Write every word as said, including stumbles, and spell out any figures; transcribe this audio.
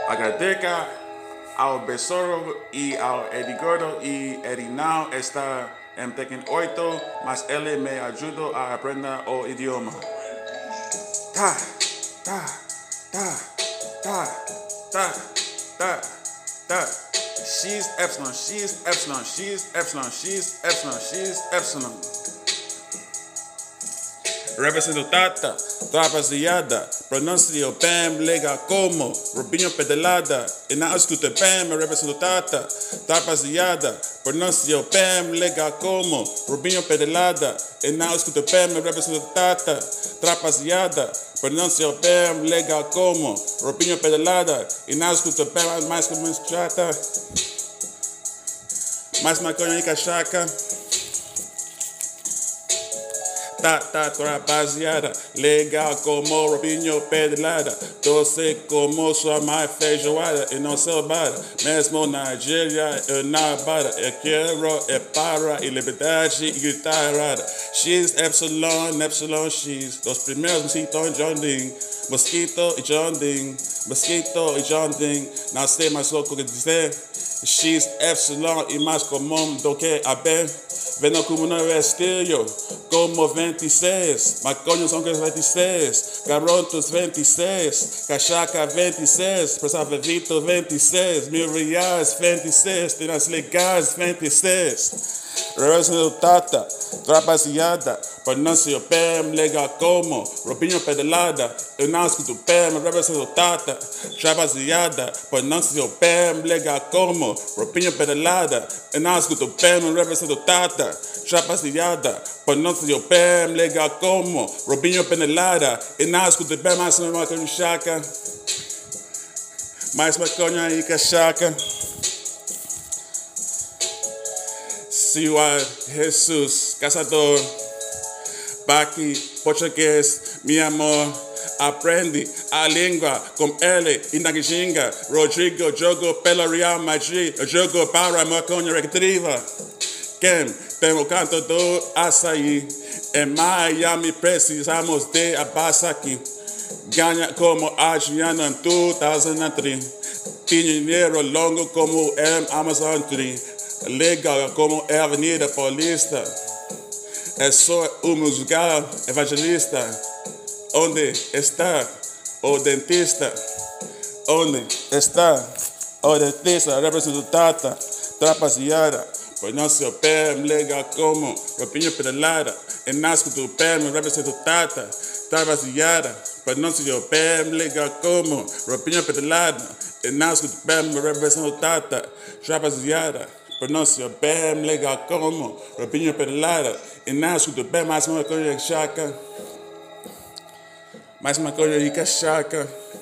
Agradezca ao Besoro e ao Edgordo e Edinao está em Tekken oito, mas ele me ajudou a aprender o idioma. Tá, tá, tá, tá, tá, tá, tá. X, epsilon, X, epsilon, X, epsilon, X, epsilon, X, epsilon. Represento Tata, rapaziada, pronuncio Pam, lega como, Rubinho pedalada, e na escuta Pam, represento Tata, rapaziada, pronuncio Pam, lega como, Rubinho pedalada, e na escuta Pam, represento Tata, rapaziada, pronuncio Pam, lega como, Rubinho pedalada, e na escuta Pam, mais como chata, mais maconha e cachaca. Tata, rapaziada, legal como Robinho pedalada, doce como sua mãe feijoada e não salvada, mesmo na Nigéria eu não bada, eu quero é para e liberdade e guitarrada. X, epsilon, epsilon, X, dos primeiros mosquitos John Ding, mosquito e John Ding, mosquito e John Ding, não sei mais louco que dizer, X, epsilon e mais comum do que a B. Vendo como não é estilo, como vinte e seis, maconhos são vinte e seis, garotos vinte e seis, cachaca vinte e seis, pensava Vitor vinte e seis, mil reais vinte e seis, tiras legais vinte e seis. Represento Tata, rapaziada, pronuncio Pam, legal como, Robinho pedalada, eu não escuto Pam, represento Tata, rapaziada, pronuncio Pam, legal como, Robinho pedalada, eu não escuto Pam, represento Tata, rapaziada, pronuncio Pam, legal como, Robinho pedalada, eu não escuto Pam, mais uma maconha chaca, mais maconha e cachaca. Senhor Jesus, caçador, Baqui, português, meu amor, aprende a língua com ele e na ginga. Rodrigo, jogo pela Real Madrid, jogo para a maconha recreativa. Quem tem o canto do açaí, em Miami precisamos de aqui. Ganha como Adriano em dois mil e três, dinheiro longo como em Amazon três. Legal como é a Avenida Paulista, é só um musical evangelista. Onde está o dentista? Onde está o dentista? Represento Tata, rapaziada, pronuncio Pam, legal como Robinho pedalada, e nasco do Pam, represento Tata, rapaziada, pronuncio Pam, legal como Robinho pedalada, e nasco do Pam, represento Tata, rapaziada. Pronuncio Pam, legal como Robinho pedalada, e nasco do Pam, mais uma coisa e cachaca, mais uma coisa e cachaca.